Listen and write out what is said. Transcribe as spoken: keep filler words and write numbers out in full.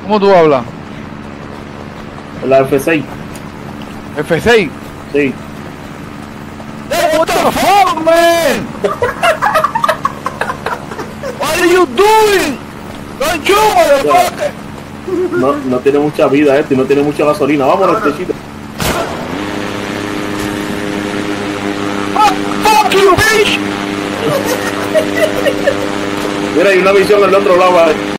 ¿Cómo tú hablas? La F seis. F seis. Sí. Hey, what the fuck, man? What are you doing? Don't you, motherfucker? No, no tiene mucha vida este, no tiene mucha gasolina. Vámonos, techito. Fuck, fuck you, bitch. Mira, hay una visión al otro lado.